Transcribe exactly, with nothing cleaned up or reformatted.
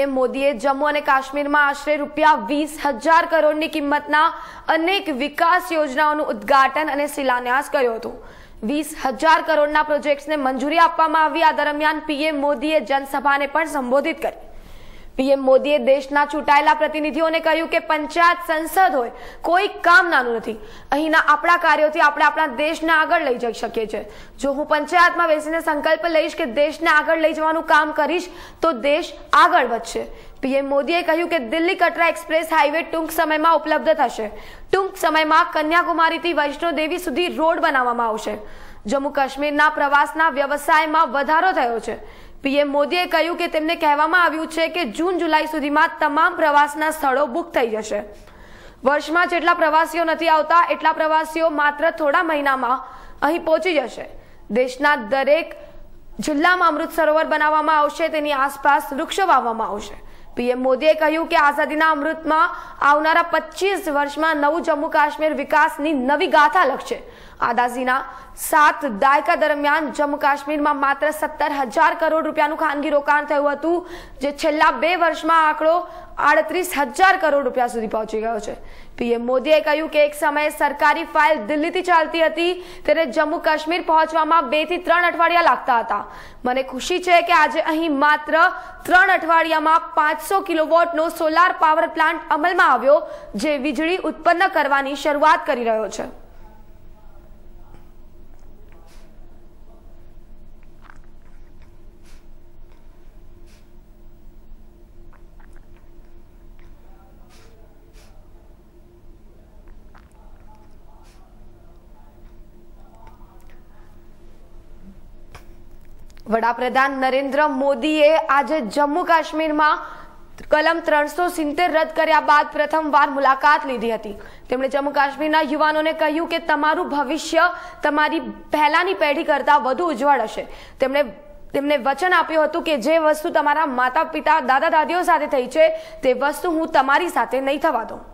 મોદીએ જમ્મુ અને કાશ્મીરમાં આશરે રૂપિયા વીસ હજાર કરોડની કિંમતના અનેક વિકાસ યોજનાઓનું ઉદ્ઘાટન અને શિલાન્યાસ કર્યો હતો। વીસ હજાર કરોડના પ્રોજેક્ટ્સને મંજૂરી આપવામાં આવી। આ દરમિયાન પીએમ મોદીએ જનસભાને પણ સંબોધિત કરી। પીએમ મોદીએ દેશના ચૂંટાયેલા પ્રતિનિધિઓને કહ્યું કે પંચાયત સંસદ હોય કોઈ કામ નાનું નથી। અહીંના આપણા કાર્યોથી આપણે આપણા દેશને આગળ લઈ જઈ શકીએ છીએ। જો હું પંચાયતમાં બેસીને સંકલ્પ લઈશ કે દેશને આગળ લઈ જવાનું કામ કરીશ તો દેશ આગળ વધશે। પીએમ મોદીએ કહ્યું કે દિલ્હી કટરા એક્સપ્રેસ હાઈવે ટૂંક સમયમાં ઉપલબ્ધ થશે। ટૂંક સમયમાં કન્યાકુમારીથી વૈષ્ણોદેવી સુધી રોડ બનાવવામાં આવશે। જમ્મુ કાશ્મીરના પ્રવાસના વ્યવસાયમાં વધારો થયો છે। પીએમ મોદીએ કહ્યું કે તેમને કહેવામાં આવ્યું છે કે જૂન જુલાઈ સુધીમાં તમામ પ્રવાસના સ્થળો બુક થઈ જશે। વર્ષમાં જેટલા પ્રવાસીઓ નથી આવતા એટલા પ્રવાસીઓ માત્ર થોડા મહિનામાં અહીં પહોંચી જશે। દેશના દરેક જિલ્લામાં અમૃત સરોવર બનાવવામાં આવશે, તેની આસપાસ વૃક્ષો વાવવામાં આવશે। પીએમ મોદીએ કહ્યું કે આઝાદીના અમૃતમાં આવનારા પચીસ વર્ષમાં નવું જમ્મુ કાશ્મીર વિકાસની નવી ગાથા લખશે। આઝાદીના સાત દાયકા દરમિયાન જમ્મુ કાશ્મીરમાં માત્ર સત્તર હજાર કરોડ રૂપિયાનું ખાનગી રોકાણ થયું હતું, જે છેલ્લા બે વર્ષમાં આંકડો આડત્રીસ હજાર કરોડ રૂપિયા સુધી પહોંચી ગયો છે। પીએમ મોદીએ કહ્યું કે એક સમયે સરકારી ફાઇલ દિલ્હીથી ચાલતી હતી, ત્યારે જમ્મુ કાશ્મીર પહોંચવામાં બે થી ત્રણ અઠવાડિયા લાગતા હતા। મને ખુશી છે કે આજે અહીં માત્ર ત્રણ અઠવાડિયામાં પાંચસો કિલોવોટનો સોલાર પાવર પ્લાન્ટ અમલમાં આવ્યો, જે વીજળી ઉત્પન્ન કરવાની શરૂઆત કરી રહ્યો છે। વડાપ્રધાન નરેન્દ્ર મોદીએ આજે જમ્મુ કાશ્મીરમાં કલમ ત્રણસો સિત્તેર રદ કર્યા બાદ પ્રથમવાર મુલાકાત લીધી હતી। તેમણે જમ્મુ કાશ્મીરના યુવાનોને કહ્યું કે તમારું ભવિષ્ય તમારી પહેલાની પેઢી કરતાં વધુ ઉજ્જવળ હશે। તેમણે તેમને વચન આપ્યું હતું કે જે વસ્તુ તમારા માતા પિતા દાદા દાદીઓ સાથે થઈ છે તે વસ્તુ હું તમારી સાથે નહીં થવા દઉં।